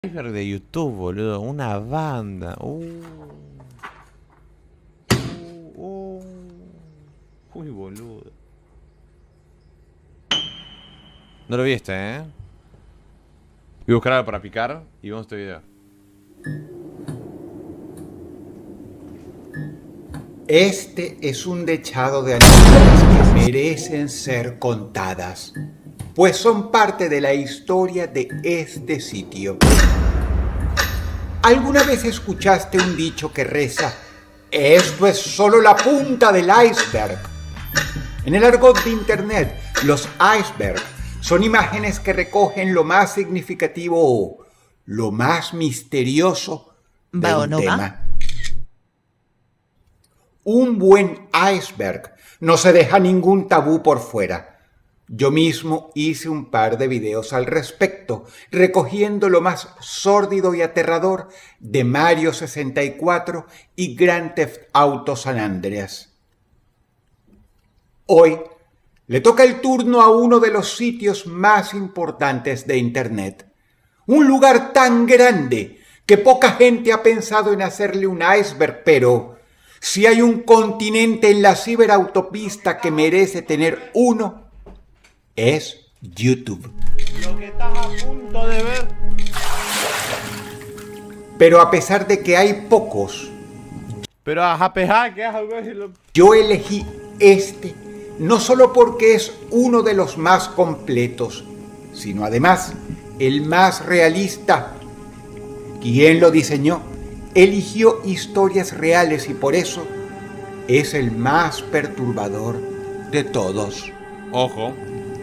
Iceberg de YouTube, boludo. Una banda. Uy, boludo. No lo viste, ¿eh? Voy a buscar algo para picar y vemos este video. Este es un dechado de anécdotas que merecen ser contadas, pues son parte de la historia de este sitio. ¿Alguna vez escuchaste un dicho que reza: esto es solo la punta del iceberg? En el argot de internet, los icebergs son imágenes que recogen lo más significativo o lo más misterioso de un tema. Un buen iceberg no se deja ningún tabú por fuera. Yo mismo hice un par de videos al respecto, recogiendo lo más sórdido y aterrador de Mario 64 y Grand Theft Auto San Andreas. Hoy le toca el turno a uno de los sitios más importantes de Internet. Un lugar tan grande que poca gente ha pensado en hacerle un iceberg, pero si hay un continente en la ciberautopista que merece tener uno, es YouTube. Lo que estás a punto de ver. Pero a pesar de que hay pocos, Pero a japeja, ¿qué haces? yo elegí este no solo porque es uno de los más completos, sino además el más realista. ¿Quién lo diseñó? Eligió historias reales y por eso es el más perturbador de todos. Ojo.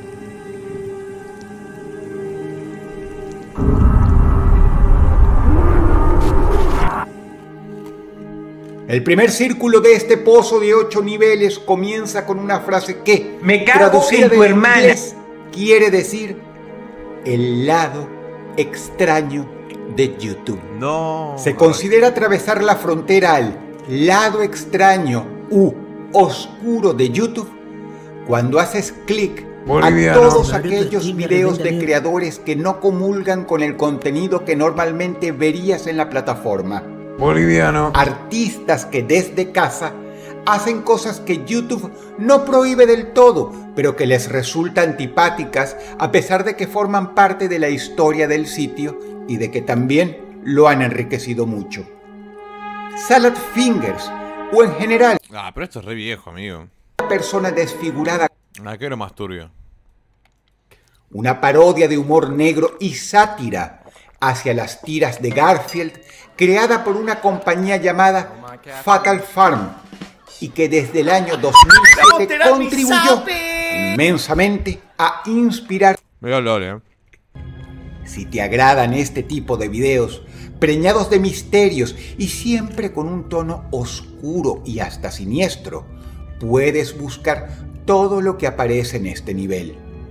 El primer círculo de este pozo de 8 niveles comienza con una frase que, me cago traducida en tu del hermana, inglés, quiere decir el lado extraño de YouTube. No. Se considera atravesar la frontera al lado extraño u oscuro de YouTube cuando haces clic a todos aquellos videos de creadores que no comulgan con el contenido que normalmente verías en la plataforma. Boliviano. Artistas que desde casa hacen cosas que YouTube no prohíbe del todo, pero que les resulta antipáticas a pesar de que forman parte de la historia del sitio y de que también lo han enriquecido mucho. Salad Fingers, o en general, Ah, pero esto es re viejo, amigo. una persona desfigurada, ¿A qué era más turbio? una parodia de humor negro y sátira hacia las tiras de Garfield, creada por una compañía llamada Fatal Farm y que desde el año 2007 contribuyó inmensamente a inspirar. Veo LOL, Si te agradan este tipo de videos, preñados de misterios y siempre con un tono oscuro y hasta siniestro, puedes buscar todo lo que aparece en este nivel.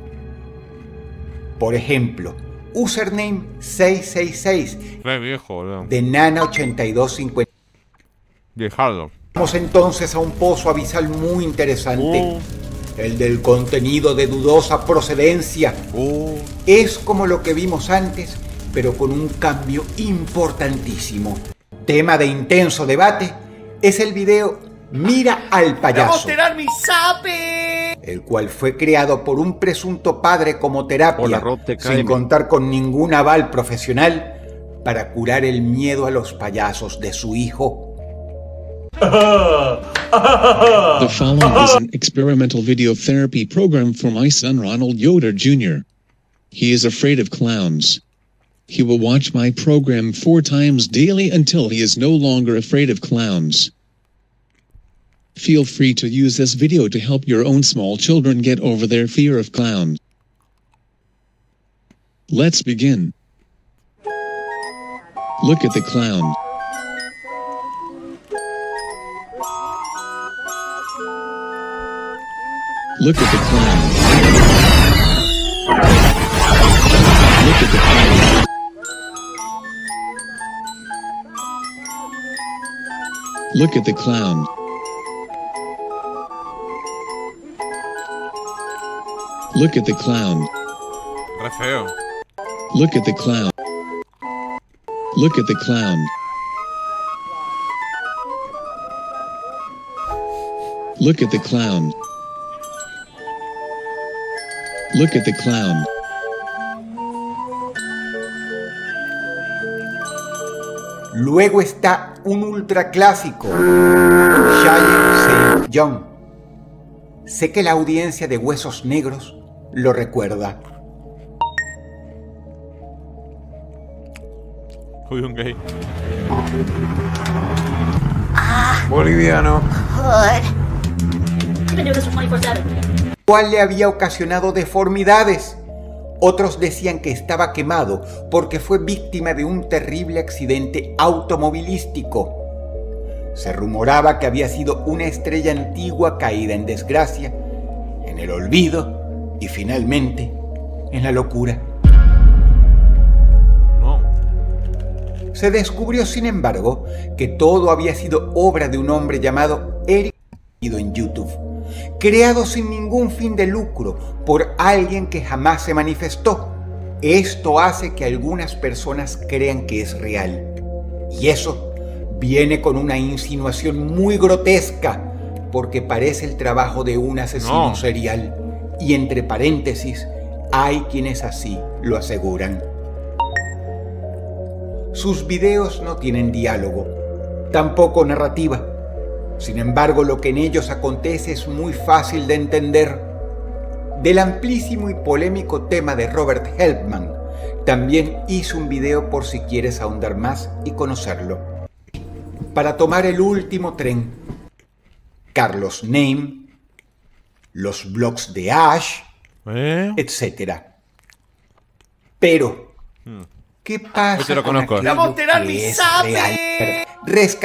Por ejemplo, username 666 Re viejo, boludo. de Nana8250. Dejarlo. Vamos entonces a un pozo abisal muy interesante, el del contenido de dudosa procedencia. Es como lo que vimos antes, pero con un cambio importantísimo. Tema de intenso debate es el video Mira al payaso, mi sape! el cual fue creado por un presunto padre como terapia, Hola, Rob, te cae. sin contar con ningún aval profesional, para curar el miedo a los payasos de su hijo. The following is an experimental video therapy program for my son Ronald Yoder Jr. He is afraid of clowns. He will watch my program 4 times daily until he is no longer afraid of clowns. Feel free to use this video to help your own small children get over their fear of clowns. Let's begin. Look at the clown. Look at the clown. Look at the clown. Look at the clown. Look at the clown. Re feo. Look at the clown. Look at the clown. Look at the clown. Look at the clown. Luego está un ultraclásico, Giant Young. Sé que la audiencia de Huesos Negros lo recuerda. Uy, un gay. Boliviano. I've been doing this for 24/7. Cual le había ocasionado deformidades. Otros decían que estaba quemado porque fue víctima de un terrible accidente automovilístico. Se rumoraba que había sido una estrella antigua caída en desgracia, en el olvido y finalmente en la locura. No. Se descubrió, sin embargo, que todo había sido obra de un hombre llamado Eric en YouTube, creado sin ningún fin de lucro por alguien que jamás se manifestó. Esto hace que algunas personas crean que es real. Y eso viene con una insinuación muy grotesca, porque parece el trabajo de un asesino serial. Y entre paréntesis, hay quienes así lo aseguran. Sus videos no tienen diálogo, tampoco narrativa. Sin embargo, lo que en ellos acontece es muy fácil de entender. Del amplísimo y polémico tema de Robert Helpman, también hizo un video por si quieres ahondar más y conocerlo. Para tomar el último tren, Carlos Name, los blogs de Ash, etc. Pero, ¿qué pasa Este lo con conozco. aquello ¡La Monterrey que es sabe! real?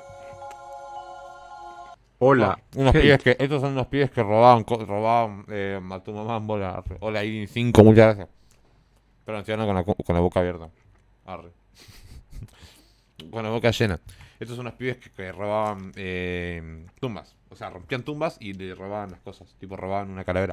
Hola. Unos Hey. pibes que. Estos son unos pibes que robaban a tu mamá en bola. Hola, Irin 5, muchas gracias. Pero anciano con la boca abierta. Arre. Con la boca llena. Estos son unos pibes que robaban tumbas. O sea, rompían tumbas y le robaban las cosas. Tipo, robaban una calavera.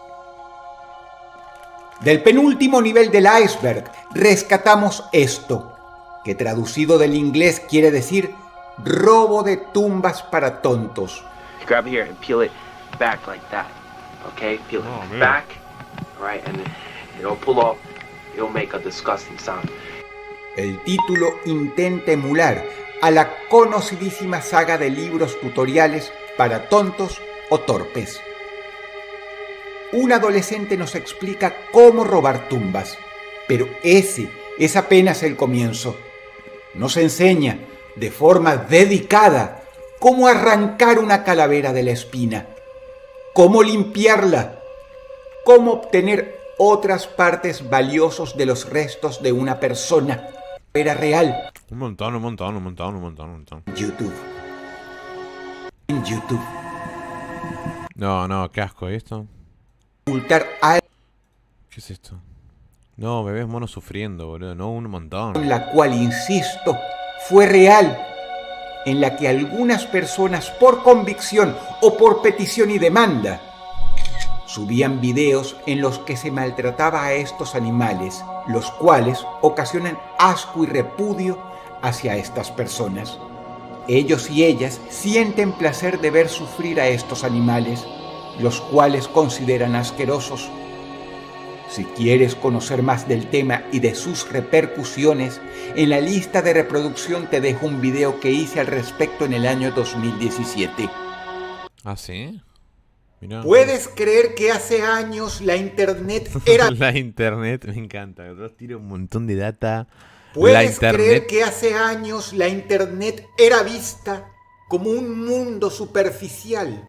Del penúltimo nivel del iceberg rescatamos esto, que traducido del inglés quiere decir robo de tumbas para tontos. Grab here and peel it back like that. Okay? Peel Oh, it man. back. Alright, and it'll pull up. It'll make a disgusting sound. El título intenta emular a la conocidísima saga de libros tutoriales para tontos o torpes. Un adolescente nos explica cómo robar tumbas, pero ese es apenas el comienzo. Nos enseña de forma dedicada cómo arrancar una calavera de la espina, cómo limpiarla, cómo obtener otras partes valiosas de los restos de una persona. Era real. Un montón. YouTube. En YouTube. No, qué asco esto. Ocultar algo ¿Qué es esto? No, bebés monos sufriendo, boludo. No, un montón. en la cual, insisto, fue real, en la que algunas personas, por convicción o por petición y demanda, subían videos en los que se maltrataba a estos animales, los cuales ocasionan asco y repudio hacia estas personas. Ellos y ellas sienten placer de ver sufrir a estos animales, los cuales consideran asquerosos. Si quieres conocer más del tema y de sus repercusiones, en la lista de reproducción te dejo un video que hice al respecto en el año 2017. ¿Ah, sí? Mirá. ¿Puedes creer que hace años la internet era... La internet, me encanta. Tira un montón de data. La ¿Puedes internet. creer que hace años la internet era vista como un mundo superficial?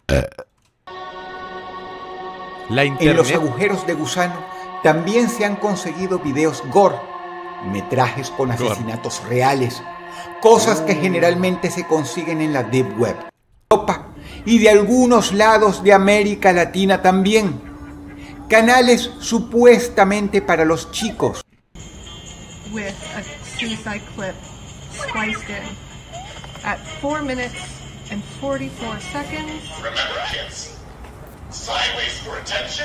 La En los internet. agujeros de gusano también se han conseguido videos gore, metrajes con asesinatos reales, cosas que generalmente se consiguen en la Deep Web, Europa y de algunos lados de América Latina también. Canales supuestamente para los chicos. With a suicide clip spliced in at 4 minutes and 44 seconds. Remember, kids, sideways for attention,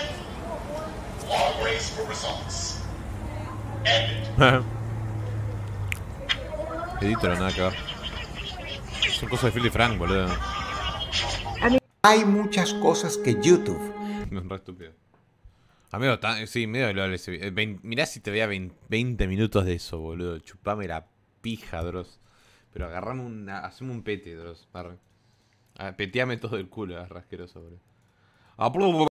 long race for results. End it. Editor, nada que ver. Son cosas de Philly Frank, boludo. Hay muchas cosas que YouTube No es re estúpido. Amigo, sí, medio lo mirá si te veía 20 minutos de eso, boludo. Chupame la pija, Dross. Pero hacemos un pete, Dross. Peteame todo el culo, asqueroso, boludo.